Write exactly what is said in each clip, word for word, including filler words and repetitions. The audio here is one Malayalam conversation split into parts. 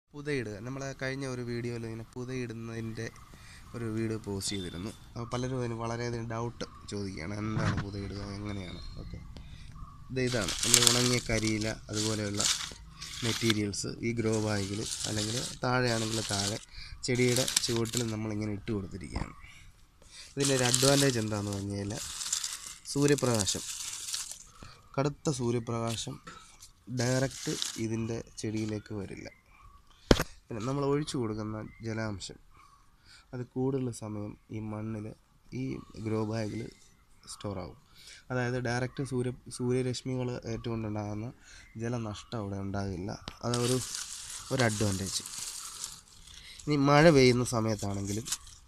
പുതയിടുക. നമ്മൾ കഴിഞ്ഞ ഒരു വീഡിയോയിൽ ഇങ്ങനെ പുതയിടുന്നതിൻ്റെ ഒരു വീഡിയോ പോസ്റ്റ് ചെയ്തിരുന്നു. അപ്പോൾ പലരും അതിന് വളരെയധികം ഡൗട്ട് ചോദിക്കുകയാണ്, എന്താണ് പുതയിടുക, എങ്ങനെയാണ്. ഓക്കെ, ഇത് ഇതാണ് നമ്മൾ ഉണങ്ങിയ കരിയില അതുപോലെയുള്ള മെറ്റീരിയൽസ് ഈ ഗ്രോ ബാഗിൽ അല്ലെങ്കിൽ താഴെയാണെങ്കിൽ താഴെ ചെടിയുടെ ചുവട്ടിൽ നമ്മളിങ്ങനെ ഇട്ട് കൊടുത്തിരിക്കുകയാണ്. ഇതിൻ്റെ ഒരു അഡ്വാൻറ്റേജ് എന്താണെന്ന് പറഞ്ഞു കഴിഞ്ഞാൽ സൂര്യപ്രകാശം, കടുത്ത സൂര്യപ്രകാശം ഡയറക്റ്റ് ഇതിൻ്റെ ചെടിയിലേക്ക് വരില്ല. പിന്നെ നമ്മൾ ഒഴിച്ചു കൊടുക്കുന്ന ജലാംശം അത് കൂടുതൽ സമയം ഈ മണ്ണിൽ ഈ ഗ്രോ ബാഗിൽ സ്റ്റോറാകും. അതായത് ഡയറക്റ്റ് സൂര്യ സൂര്യരശ്മികൾ ഏറ്റുകൊണ്ടുണ്ടാകുന്ന ജലനഷ്ടം അവിടെ ഉണ്ടാകില്ല. അതൊരു ഒരു അഡ്വാൻറ്റേജ്. ഇനി മഴ പെയ്യുന്ന സമയത്താണെങ്കിലും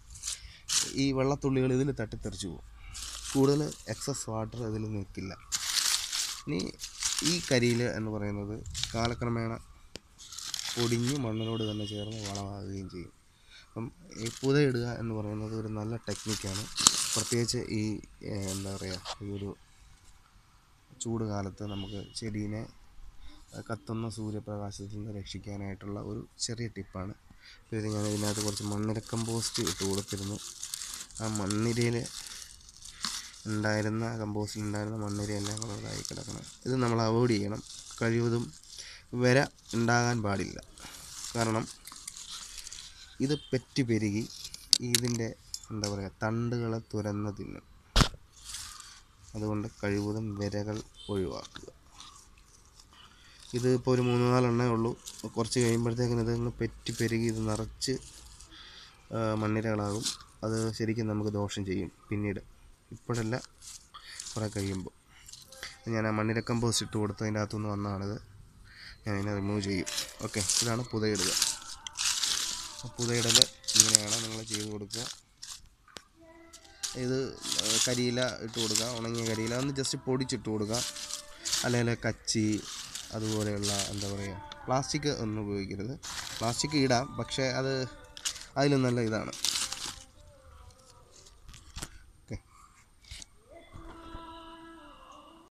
ഈ വെള്ളത്തുള്ളികൾ ഇതിൽ തട്ടിത്തെറിച്ച് പോകും. കൂടുതൽ എക്സസ് വാട്ടർ ഇതിൽ നിൽക്കില്ല. ഇനി ഈ കരിയിൽ എന്ന് പറയുന്നത് കാലക്രമേണ പൊടിഞ്ഞ് മണ്ണിനോട് തന്നെ ചേർന്ന് വളമാകുകയും ചെയ്യും. അപ്പം ഈ പുതയിടുക എന്ന് പറയുന്നത് ഒരു നല്ല ടെക്നിക്കാണ്. പ്രത്യേകിച്ച് ഈ എന്താ പറയുക ഈ ഒരു ചൂട് കാലത്ത് നമുക്ക് ചെടീനെ കത്തുന്ന സൂര്യപ്രകാശത്തിൽ നിന്ന് രക്ഷിക്കാനായിട്ടുള്ള ഒരു ചെറിയ ടിപ്പാണ്. അപ്പോൾ ഇത് ഞാൻ ഇതിനകത്ത് കുറച്ച് മണ്ണിര കമ്പോസ്റ്റ് ഇട്ട് കൊടുത്തിരുന്നു. ആ മണ്ണിരയിൽ ഉണ്ടായിരുന്ന കമ്പോസ്റ്റിൽ ഉണ്ടായിരുന്ന മണ്ണിരയെല്ലാം കൂടെ ഇതായി കിടക്കണം. ഇത് നമ്മൾ അവോയ്ഡ് ചെയ്യണം. കഴിവതും വര ഉണ്ടാകാൻ പാടില്ല. കാരണം ഇത് പെറ്റ് പെരുകി ഇതിൻ്റെ എന്താ പറയുക തണ്ടുകളെ തുരന്ന് തിന്നും. അതുകൊണ്ട് കഴിവതും വിരകൾ ഒഴിവാക്കുക. ഇത് ഇപ്പോൾ ഒരു മൂന്ന് നാലെണ്ണേ ഉള്ളൂ. കുറച്ച് കഴിയുമ്പോഴത്തേക്കിന് ഇത് പെറ്റ് പെരുകി ഇത് നിറച്ച് മണ്ണിരകളാകും. അത് ശരിക്കും നമുക്ക് ദോഷം ചെയ്യും പിന്നീട്. ഇപ്പോഴല്ല, കുറേ കഴിയുമ്പോൾ. ഞാൻ ആ മണ്ണിര കമ്പോസ്റ്റ് ഇട്ട് കൊടുത്തതിൻ്റെ അകത്തുനിന്ന് വന്നതാണിത്. ഞാൻ അതിനെ റിമൂവ് ചെയ്യും. ഓക്കെ, ഇതാണ് പുതയിടുക. പുതയിടൽ ഇങ്ങനെയാണ് നിങ്ങൾ ചെയ്ത് കൊടുക്കുക. ഇത് കരിയില ഇട്ട് കൊടുക്കുക, ഉണങ്ങിയ കരിയില ഒന്ന് ജസ്റ്റ് പൊടിച്ചിട്ട് കൊടുക്കുക. അല്ലെങ്കിൽ കച്ചി അതുപോലെയുള്ള എന്താ പറയുക പ്ലാസ്റ്റിക് ഒന്നും ഉപയോഗിക്കരുത്. പ്ലാസ്റ്റിക് ഇടാം, പക്ഷേ അത് അതിലും നല്ല ഇതാണ്